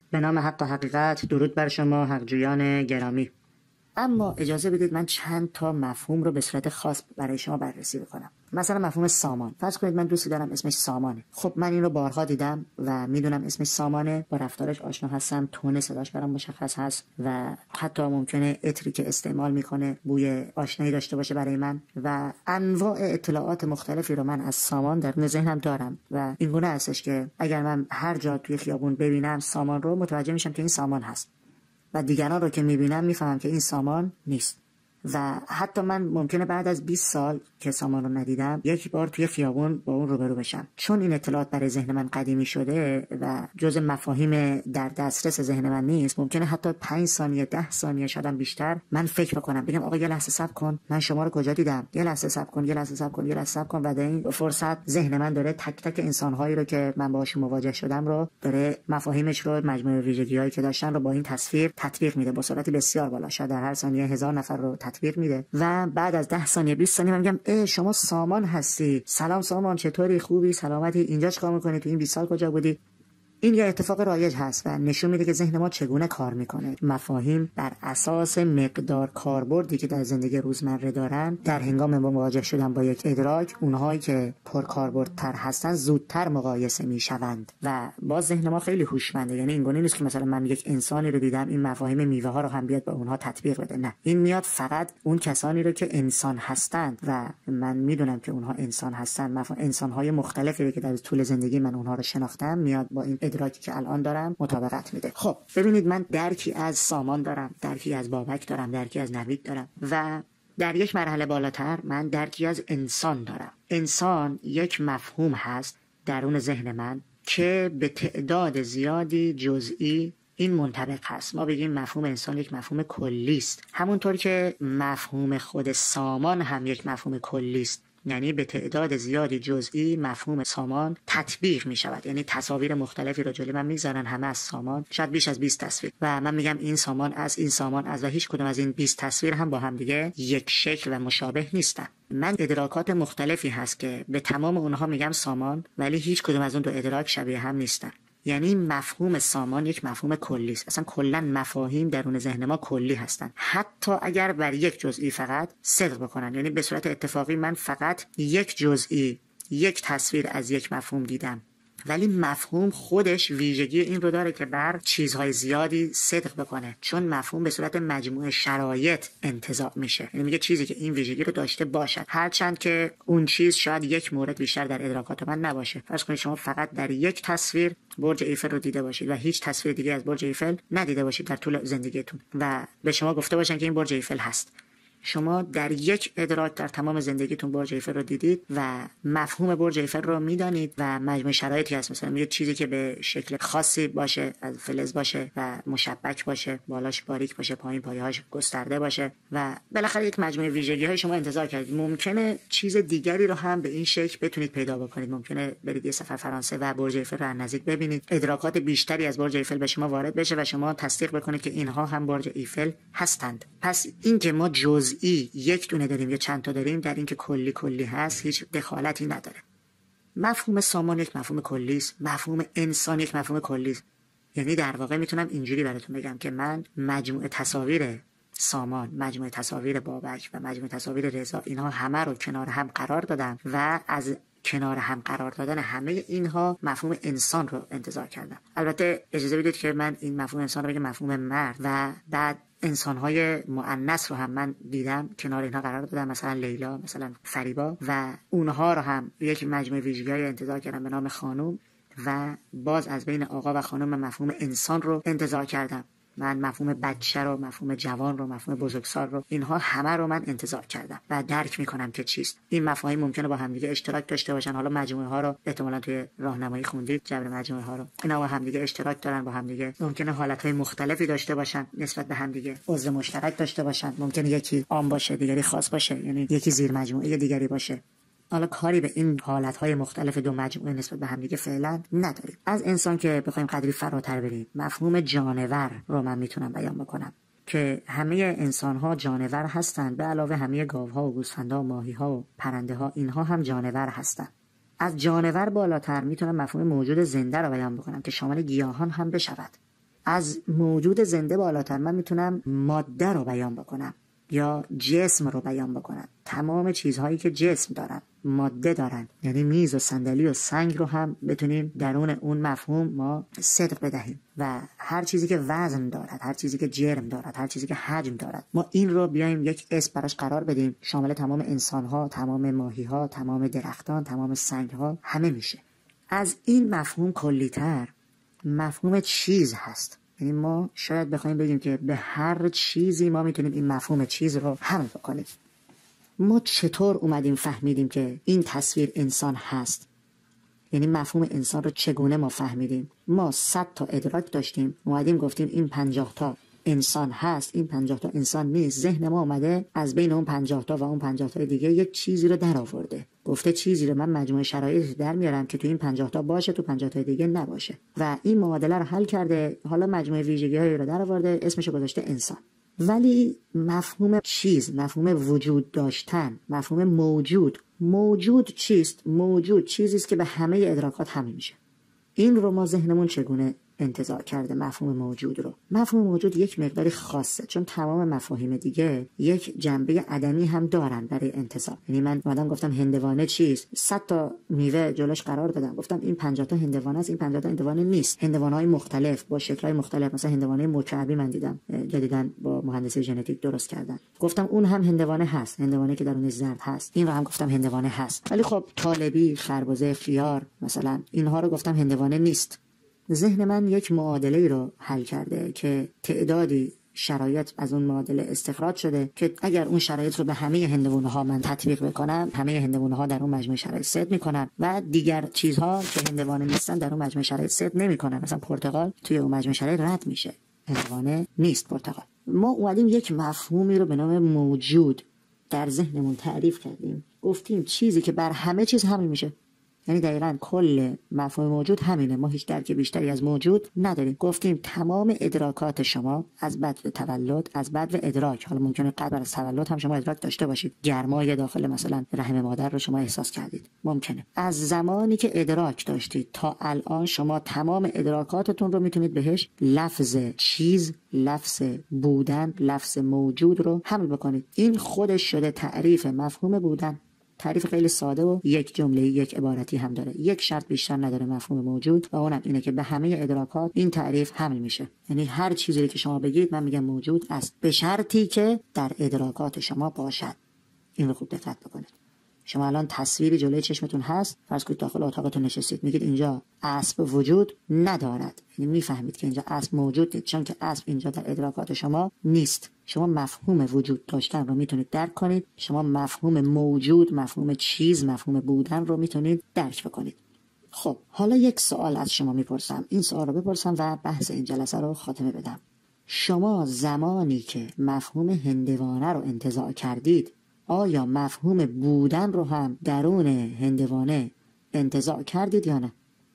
به نام حق و حقیقت، درود بر شما حقجویان گرامی. اما اجازه بدید من چند تا مفهوم رو به صورت خاص برای شما بررسی بکنم. مثلا مفهوم سامان. فرض کنید من دوستی دارم اسمش سامانه. خب من این رو بارها دیدم و میدونم اسمش سامانه، با رفتارش آشنا هستم، تون صداش برام مشخص هست و حتی ممکنه عطری که استعمال میکنه بوی آشنایی داشته باشه برای من و انواع اطلاعات مختلفی رو من از سامان درون ذهنم دارم و این گونه هستش که اگر من هر جا توی خیابون ببینم سامان رو، متوجه میشم که این سامان هست و دیگران رو که میبینم میفهمم که این سامان نیست. و حتی من ممکنه بعد از 20 سال که سامان رو ندیدم یک بار توی خیابون با اون روبرو بشم، چون این اطلاعات برای ذهن من قدیمی شده و جز مفاهیم در دسترس ذهن من نیست. ممکنه حتی 5 ثانیه 10 ثانیه شدم بیشتر من فکر بکنم، بگم آقا یه لحظه صبر کن، من شما رو کجا دیدم، یه لحظه صبر کن، یه لحظه صبر کن، یه لحظه صبر کن و در این فرصت ذهن من داره تک تک انسان‌هایی رو که من باهاشون مواجه شدم رو داره مفاهیمش رو، مجموعه ویژگی‌هایی که داشتن رو با این تصویر تطبیق میده با سرعت بسیار بالا، شاید در هر ثانیه 1000 نفر رو تطبیق میده و بعد از 10 ثانیه 20 ثانیه من میگم شما سامان هستی، سلام سامان، چطوری، خوبی، سلامتی، اینجا چیکار میکنی، تو این 20 سال کجا بودی؟ این یه اتفاق رایج هست و نشون میده که ذهن ما چگونه کار میکنه. مفاهیم بر اساس مقدار کاربردی که در زندگی روزمره دارن، در هنگام مواجه شدن با یک ادراک، اونهایی که پرکاربردتر هستن زودتر مقایسه میشوند و باز ذهن ما خیلی هوشمنده. یعنی این گونه نیست که مثلا من یک انسانی رو دیدم این مفاهیم میوه ها رو هم بیاد با اونها تطبیق بده، نه، این میاد فقط اون کسانی رو که انسان هستند و من میدونم که اونها انسان هستن، انسان های مختلفی که در طول زندگی من اونها رو شناختم، میاد با این ادراکی که الان دارم مطابقت میده. خب ببینید، من درکی از سامان دارم، درکی از بابک دارم، درکی از نوید دارم و در یک مرحله بالاتر من درکی از انسان دارم. انسان یک مفهوم هست درون ذهن من که به تعداد زیادی جزئی این منطبق هست. ما بگیم مفهوم انسان یک مفهوم کلی است، همونطور که مفهوم خود سامان هم یک مفهوم کلی است. یعنی به تعداد زیادی جزئی مفهوم سامان تطبیق می شود. یعنی تصاویر مختلفی رو جلوی من میگذارن، همه از سامان، شاید بیش از 20 تصویر، و من میگم این سامان از این سامان از، و هیچ کدوم از این 20 تصویر هم با هم دیگه یک شکل و مشابه نیستن. من ادراکات مختلفی هست که به تمام اونها میگم سامان، ولی هیچ کدوم از اون دو ادراک شبیه هم نیستن. یعنی مفهوم سامان یک مفهوم کلی است. اصلا کلا مفاهیم درون ذهن ما کلی هستن، حتی اگر بر یک جزئی فقط صدق بکنن. یعنی به صورت اتفاقی من فقط یک جزئی، یک تصویر از یک مفهوم دیدم، ولی مفهوم خودش ویژگی این رو داره که بر چیزهای زیادی صدق بکنه، چون مفهوم به صورت مجموعه شرایط انتزاع میشه. یعنی میگه چیزی که این ویژگی رو داشته باشد، هرچند که اون چیز شاید یک مورد بیشتر در ادراکات من نباشه. فرض کنید شما فقط در یک تصویر برج ایفل رو دیده باشید و هیچ تصویر دیگه از برج ایفل ندیده باشید در طول زندگیتون و به شما گفته باشن که این برج ایفل هست. شما در یک ادراک در تمام زندگیتون برج ایفل رو دیدید و مفهوم برج ایفل رو میدانید و مجموعه شرایطی هست، مثلا میگه چیزی که به شکل خاصی باشه، از فلز باشه و مشبک باشه، بالاش باریک باشه، پایین پایه‌هاش گسترده باشه و بالاخره یک مجموعه ویژگی‌های شما انتظار کردید. ممکنه چیز دیگری رو هم به این شکل بتونید پیدا بکنید. ممکنه برید یه سفر فرانسه و برج ایفل رو از نزدیک ببینید، ادراکات بیشتری از برج ایفل به شما وارد بشه و شما تصدیق بکنید که اینها هم برج ایفل هستند. پس این که ما یک دونه داریم یا چند تا داریم، در این که کلی هست هیچ دخالتی نداره. مفهوم سامان یک مفهوم کلی است، مفهوم انسان یک مفهوم کلی است. یعنی در واقع میتونم اینجوری براتون بگم که من مجموعه تصاویر سامان، مجموعه تصاویر بابک و مجموعه تصاویر رضا، اینها همه رو کنار هم قرار دادم و از کنار هم قرار دادن همه اینها مفهوم انسان رو انتزاع کردم. البته اجازه بدید که من این مفهوم انسان رو بگم مفهوم مرد و بعد انسان‌های مؤنث رو هم من دیدم کنار اینها قرار دادم، مثلا لیلا، مثلا فریبا، و اونها رو هم یک مجموعه ویژگی‌های انتزاع کردم به نام خانم و باز از بین آقا و خانم مفهوم انسان رو انتزاع کردم. من مفهوم بچه رو، مفهوم جوان رو، مفهوم بزرگسال رو، اینها همه رو من انتزاع کردم و درک میکنم که چیست. این مفاهیم ممکنه با همدیگه اشتراک داشته باشن. حالا مجموعه ها رو احتمالاً توی راهنمایی خوندید، جبر مجموعه ها رو، اینا با همدیگه اشتراک دارن، با همدیگه ممکنه حالتهای مختلفی داشته باشن نسبت به همدیگه، عضو مشترک داشته باشن. ممکنه یکی عام باشه، دیگری خاص باشه، یعنی یکی زیر مجموعه دیگری باشه. حالا کاری به این حالتهای مختلف دو مجموعه نسبت به همدیگه فعلا نداریم. از انسان که بخوایم قدری فراتر بریم، مفهوم جانور رو من میتونم بیان بکنم که همه انسان‌ها جانور هستند، به علاوه همه گاوها و گوسفندها و ماهی‌ها و پرنده‌ها، اینها هم جانور هستند. از جانور بالاتر میتونم مفهوم موجود زنده رو بیان بکنم که شامل گیاهان هم بشود. از موجود زنده بالاتر من میتونم ماده رو بیان بکنم یا جسم رو بیان بکنم. تمام چیزهایی که جسم دارن، ماده دارن، یعنی میز و صندلی و سنگ رو هم بتونیم درون اون مفهوم ما صدق بدهیم و هر چیزی که وزن دارد، هر چیزی که جرم دارد، هر چیزی که حجم دارد، ما این رو بیایم یک اسم براش قرار بدیم، شامل تمام انسان‌ها، تمام ماهی‌ها، تمام درختان، تمام سنگ‌ها همه میشه. از این مفهوم کلی‌تر مفهوم چیز هست. یعنی ما شاید بخوایم بگیم که به هر چیزی ما میتونیم این مفهوم چیز رو حمل بکنیم. ما چطور اومدیم فهمیدیم که این تصویر انسان هست؟ یعنی مفهوم انسان رو چگونه ما فهمیدیم؟ ما 100 تا ادراک داشتیم، اومدیم گفتیم این 50 تا انسان هست، این 50 تا انسان نیست. ذهن ما اومده از بین اون 50 تا و اون 50 تا دیگه یک چیزی رو در آورده، گفته چیزی رو من مجموعه شرایط در میارم که تو این 50 تا باشه، تو 50 تا دیگه نباشه و این معادله رو حل کرده. حالا مجموعه ویژگی‌هایی رو در آورده، اسمش رو گذاشته انسان. ولی مفهوم چیز، مفهوم وجود داشتن، مفهوم موجود چیست؟ موجود چیزی است که به همه ادراکات حمل میشه. این رو ما ذهنمون چگونه انتزاع کرده مفهوم موجود رو؟ مفهوم موجود یک مقداری خاصه، چون تمام مفاهیم دیگه یک جنبه عدمی هم دارن برای انتزاع. یعنی من اومدم گفتم هندوانه چیست، 100 تا میوه جلوش قرار دادم، گفتم این 50 تا هندوانه است، این 50 تا هندوانه نیست. هندوانه‌های مختلف با شکل‌های مختلف، مثلا هندوانه مکعبی من دیدم جدیداً با مهندسی ژنتیک درست کردن، گفتم اون هم هندوانه هست، هندوانه که درونش زرد هست، این رو هم گفتم هندوانه هست. ولی خب طالبی، خربزه، خیار مثلا، اینها رو گفتم هندوانه نیست. ذهن من یک معادله رو حل کرده که تعدادی شرایط از اون معادله استخراج شده که اگر اون شرایط رو به همه هندوانه ها من تطبیق بکنم، همه هندوانه ها در اون مجموعه شرایط صدق میکنن و دیگر چیزها که هندوانه نیستن در اون مجموعه شرایط صدق نمیکنن. مثلا پرتقال توی اون مجموعه شرایط رد میشه، هندوانه نیست پرتقال. ما اومدیم یک مفهومی رو به نام موجود در ذهنمون تعریف کردیم، گفتیم چیزی که بر همه چیز حمل میشه. یعنی دقیقاً کل مفهوم موجود همینه، ما هیچ درک بیشتری از موجود نداریم. گفتیم تمام ادراکات شما از بدو تولد، از بدو ادراک، حالا ممکنه قبل از تولد هم شما ادراک داشته باشید، گرمای داخل مثلا رحم مادر رو شما احساس کردید، ممکنه از زمانی که ادراک داشتید تا الان شما تمام ادراکاتتون رو میتونید بهش لفظ چیز، لفظ بودن، لفظ موجود رو حمل بکنید. این خودش شده تعریف مفهوم بودن. تعریف خیلی ساده و یک جمله، یک عبارتی هم داره، یک شرط بیشتر نداره مفهوم موجود و اونم اینه که به همه ادراکات این تعریف حمل میشه. یعنی هر چیزی که شما بگید من میگم موجود است، به شرطی که در ادراکات شما باشد. این رو خوب دقت بکنید. شما الان تصویری جلوی چشمتون هست، فرض کنید داخل اتاقتون نشستید، میگید اینجا اسب وجود ندارد، یعنی میفهمید که اینجا اسب موجود نیست، چون که اسب اینجا در ادراکات شما نیست. شما مفهوم وجود داشتن رو میتونید درک کنید، شما مفهوم موجود، مفهوم چیز، مفهوم بودن رو میتونید درک بکنید. خب حالا یک سوال از شما میپرسم، این سوال رو بپرسم و بحث این جلسه رو خاتمه بدم. شما زمانی که مفهوم هندوانه رو انتزاع کردید، آیا مفهوم بودن رو هم درون هندوانه انتزاع کردید یا نه؟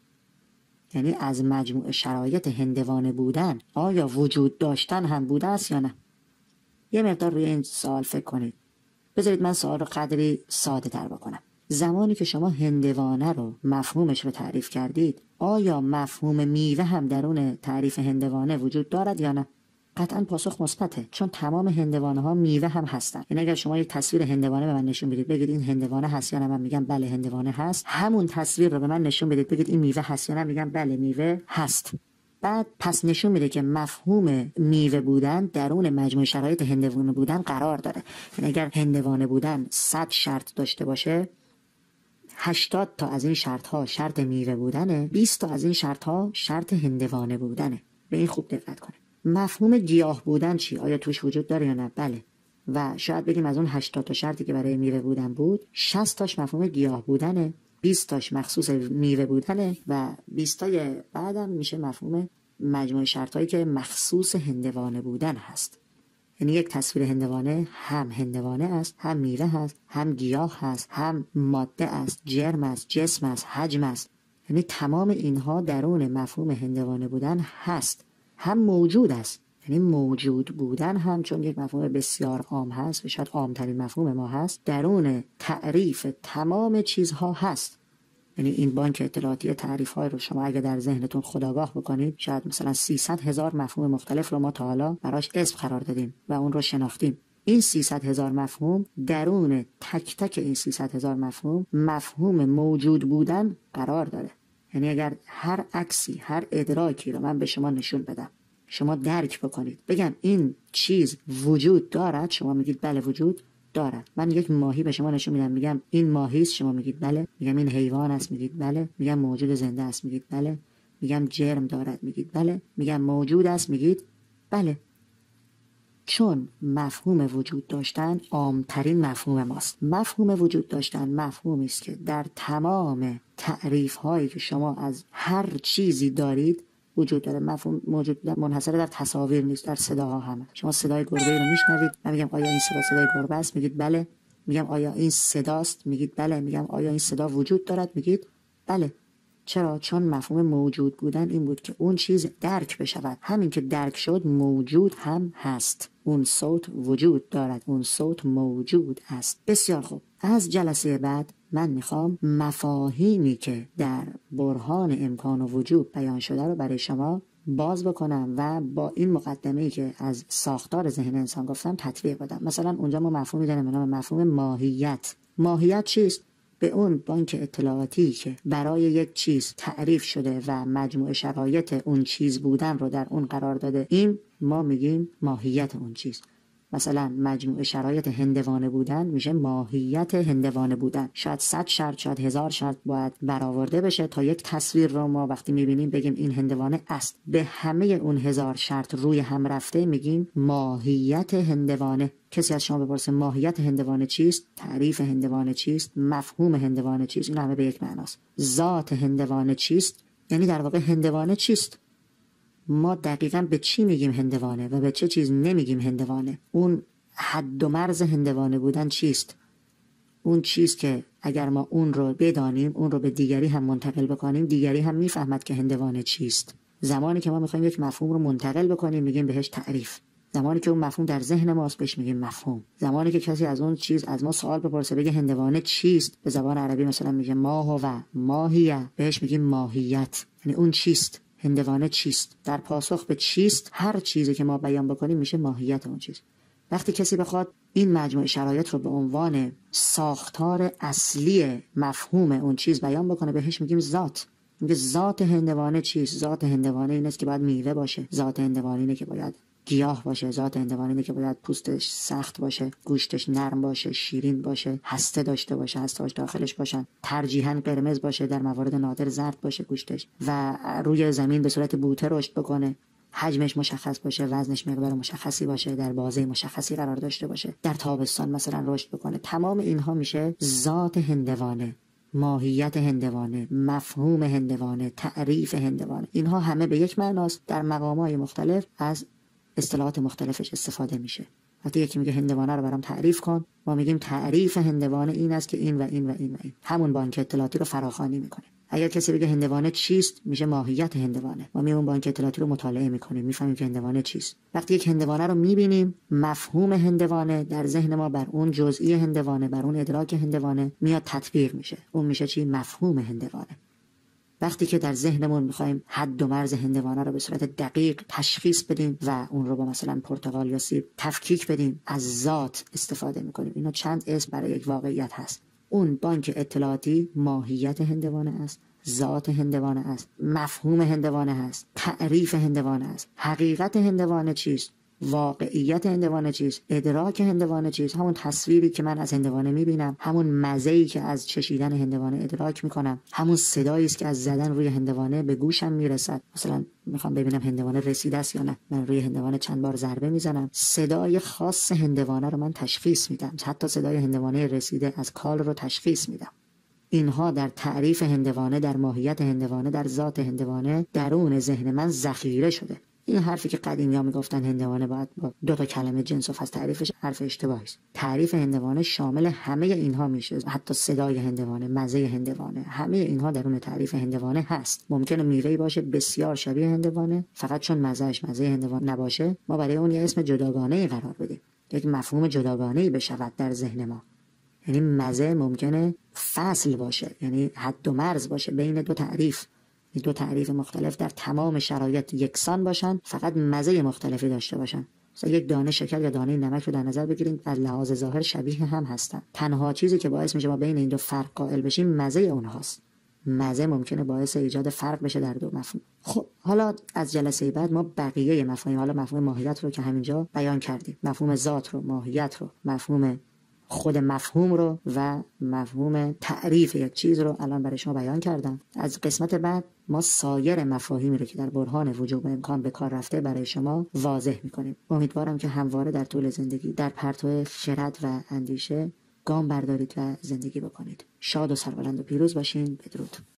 یعنی از مجموع شرایط هندوانه بودن آیا وجود داشتن هم بوده است یا نه؟ یه مقدار روی این سوال فکر کنید. بذارید من سوال رو قدری ساده تر بکنم. زمانی که شما هندوانه رو مفهومش رو تعریف کردید، آیا مفهوم میوه هم درون تعریف هندوانه وجود دارد یا نه؟ قطعا پاسخ مثبته، چون تمام هندوانه ها میوه هم هستن. یعنی اگر شما یک تصویر هندوانه به من نشون بدید، بگید این هندوانه هست یا نه، من میگم بله هندوانه هست. همون تصویر رو به من نشون بدید، بگید این میوه هست یا نه، میگم بله میوه هست. بعد پس نشون میده که مفهوم میوه بودن درون مجموع شرایط هندوانه بودن قرار داره. یعنی اگر هندوانه بودن 100 شرط داشته باشه، 80 تا از این شرط ها شرط میوه بودنه، 20 تا از این شرط ها شرط هندوانه بودنه. به این خوب دقت کنید. مفهوم گیاه بودن چی؟ آیا توش وجود داره یا نه؟ بله. و شاید بگیم از اون 80 تا شرطی که برای میوه بودن بود، 60 تاش مفهوم گیاه بودنه، 20 تاش مخصوص میوه بودنه و 20 تای بعدم میشه مفهوم مجموع شرطایی که مخصوص هندوانه بودن هست. یعنی یک تصویر هندوانه هم هندوانه است، هم میوه هست، هم گیاه هست، هم ماده است، جرم است، جسم است، حجم است. یعنی تمام اینها درون مفهوم هندوانه بودن هست. هم موجود است، یعنی موجود بودن هم چون یک مفهوم بسیار عام هست و شاید عامترین مفهوم ما هست، درون تعریف تمام چیزها هست. یعنی این بانک اطلاعاتی تعریف‌های رو شما اگه در ذهنتون خودآگاه بکنید، شاید مثلا 300,000 مفهوم مختلف رو ما تا حالا براش اسم قرار دادیم و اون رو شناختیم. این 300,000 مفهوم درون تک تک این 300,000 مفهوم موجود بودن قرار داره. یعنی اگر هر عکسی، هر ادراکی رو من به شما نشون بدم، شما درک بکنید، بگم این چیز وجود دارد، شما میگید بله وجود دارد. من یک ماهی به شما نشون میدم، میگم این ماهی است، شما میگید بله. میگم این حیوان است، میگید بله. میگم موجود زنده است، میگید بله. میگم جرم دارد، میگید بله. میگم موجود است، میگید بله. چون مفهوم وجود داشتن عامترین مفهوم ماست. مفهوم وجود داشتن مفهومی است که در تمام تعریف هایی که شما از هر چیزی دارید وجود داره. مفهوم موجود منحصر در تصاویر نیست، در صداها همه. شما صدای گربه رو میشنوید، من میگم آیا این صدا صدای گربه است، میگید بله. میگم آیا این صداست، میگید بله. میگم آیا این صدا وجود دارد، میگید بله. چرا؟ چون مفهوم موجود بودن این بود که اون چیز درک بشود. همین که درک شد موجود هم هست. اون صوت وجود دارد، اون صوت موجود است. بسیار خوب. از جلسه بعد من میخوام مفاهیمی که در برهان امکان و وجود بیان شده رو برای شما باز بکنم و با این مقدمه‌ای که از ساختار ذهن انسان گفتم تطبیق بدم. مثلا اونجا ما مفهومی داریم به نام مفهوم ماهیت. ماهیت چیست؟ به اون بانک اطلاعاتی که برای یک چیز تعریف شده و مجموع شرایط اون چیز بودن رو در اون قرار داده، این ما میگیم ماهیت اون چیز. مثلا مجموع شرایط هندوانه بودن میشه ماهیت هندوانه بودن. شاید 100 شرط، شاید 1000 شرط باید برآورده بشه تا یک تصویر رو ما وقتی میبینیم بگیم این هندوانه است. به همه اون 1000 شرط روی هم رفته میگیم ماهیت هندوانه. کسی از شما بپرسه ماهیت هندوانه چیست؟ تعریف هندوانه چیست؟ مفهوم هندوانه چیست؟ این همه به یک معناست. ذات هندوانه چیست؟ یعنی در واقع هندوانه چیست؟ ما دقیقاً به چی میگیم هندوانه و به چه چیز نمیگیم هندوانه؟ اون حد و مرز هندوانه بودن چیست؟ اون چیز که اگر ما اون رو بدانیم، اون رو به دیگری هم منتقل بکنیم، دیگری هم میفهمد که هندوانه چیست. زمانی که ما میخوایم یک مفهوم رو منتقل بکنیم میگیم بهش تعریف. زمانی که اون مفهوم در ذهن ماست بهش میگیم مفهوم. زمانی که کسی از اون چیز از ما سوال بپرسه بگه هندوانه چیست، به زبان عربی مثلا میگه ماه و ماهیه، بهش میگیم ماهیت. یعنی اون چیست؟ هندوانه چیست؟ در پاسخ به چیست هر چیزی که ما بیان بکنیم میشه ماهیت اون چیز. وقتی کسی بخواد این مجموعه شرایط رو به عنوان ساختار اصلی مفهوم اون چیز بیان بکنه بهش میگیم ذات. میگه ذات هندوانه چیست؟ ذات هندوانه این است که باید میوه باشه. ذات هندوانه اینه که باید گیاه باشه. ذات هندوانه اینه که باید پوستش سخت باشه، گوشتش نرم باشه، شیرین باشه، هسته داشته باشه، هسته‌هاش داخلش باشن، ترجیحاً قرمز باشه، در موارد نادر زرد باشه گوشتش و روی زمین به صورت بوته رشد بکنه، حجمش مشخص باشه، وزنش مقدار مشخصی باشه، در بازه مشخصی قرار داشته باشه، در تابستان مثلا رشد بکنه. تمام اینها میشه ذات هندوانه، ماهیت هندوانه، مفهوم هندوانه، تعریف هندوانه. اینها همه به یک معناست، در مقامات مختلف از اصطلاحات مختلفش استفاده میشه. وقتی یکی میگه هندوانه رو برام تعریف کن، ما میگیم تعریف هندوانه این است که این و این و این و این. همون بانک اطلاعاتی رو فراخوانی میکنه. اگر کسی بگه هندوانه چیست، میشه ماهیت هندوانه. ما میون بانک اطلاعاتی رو مطالعه میکنیم، میفهمیم که هندوانه چیست. وقتی یک هندوانه رو میبینیم، مفهوم هندوانه در ذهن ما بر اون جزئی هندوانه، بر اون ادراک هندوانه میاد تطبیق میشه. اون میشه چی؟ مفهوم هندوانه. وقتی که در ذهنمون میخوایم حد و مرز هندوانه رو به صورت دقیق تشخیص بدیم و اون رو با مثلا پرتقال یا سیب تفکیک بدیم، از ذات استفاده میکنیم. اینا چند اسم برای یک واقعیت هست. اون بانک اطلاعاتی ماهیت هندوانه است، ذات هندوانه است، مفهوم هندوانه است، تعریف هندوانه است. حقیقت هندوانه چیست؟ واقعیت هندوانه چیست؟ ادراک هندوانه چیست؟ همون تصویری که من از هندوانه میبینم، همون مزه‌ای که از چشیدن هندوانه ادراک میکنم، همون صدایی است که از زدن روی هندوانه به گوشم میرسد. مثلا میخوام ببینم هندوانه رسیده است یا نه، من روی هندوانه چند بار ضربه میزنم، صدای خاص هندوانه رو من تشخیص میدم، حتی صدای هندوانه رسیده از کال رو تشخیص میدم. اینها در تعریف هندوانه، در ماهیت هندوانه، در ذات هندوانه درون ذهن من ذخیره شده. این حرفی که قدیمی‌ها میگفتن هندوانه باید با 2 تا کلمه جنس و فصل تعریفش، حرف اشتباهی است. تعریف هندوانه شامل همه اینها میشه، حتی صدای هندوانه، مزه هندوانه، همه اینها درون تعریف هندوانه هست. ممکنه میوه‌ای باشه بسیار شبیه هندوانه، فقط چون مزه‌اش مزه هندوانه نباشه ما برای اون یه اسم جداگانه قرار بدیم، یک مفهوم جداگانه‌ای بشود در ذهن ما. یعنی مزه ممکنه فصل باشه، یعنی حد و مرز باشه بین دو تعریف، دو تعریف مختلف در تمام شرایط یکسان باشن، فقط مزه مختلفی داشته باشن. مثلا یک دانه شکر یا دانه نمک رو در نظر بگیرید، از لحاظ ظاهر شبیه هم هستن. تنها چیزی که باعث میشه ما بین این دو فرق قائل بشیم مزه اونهاست. مزه ممکنه باعث ایجاد فرق بشه در دو مفهوم. خب حالا از جلسه بعد ما بقیه مفاهیم، حالا مفهوم ماهیت رو که همینجا بیان کردیم، مفهوم ذات رو، ماهیت رو، مفهوم خود مفهوم رو و مفهوم تعریف یک چیز رو الان برای شما بیان کردم. از قسمت بعد ما سایر مفاهیمی رو که در برهان وجوب امکان به کار رفته برای شما واضح میکنیم. امیدوارم که همواره در طول زندگی در پرتو خرد و اندیشه گام بردارید و زندگی بکنید. شاد و سربلند و پیروز باشین. بدرود.